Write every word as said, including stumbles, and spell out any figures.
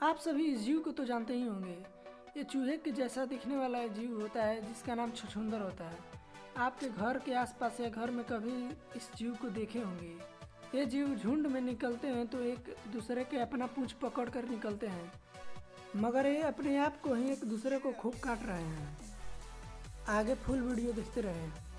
आप सभी इस जीव को तो जानते ही होंगे। ये चूहे के जैसा दिखने वाला जीव होता है जिसका नाम छछूंदर होता है। आपके घर के आसपास या घर में कभी इस जीव को देखे होंगे। ये जीव झुंड में निकलते हैं तो एक दूसरे के अपना पूंछ पकड़ कर निकलते हैं, मगर ये अपने आप को ही एक दूसरे को खूब काट रहे हैं। आगे फुल वीडियो देखते रहें।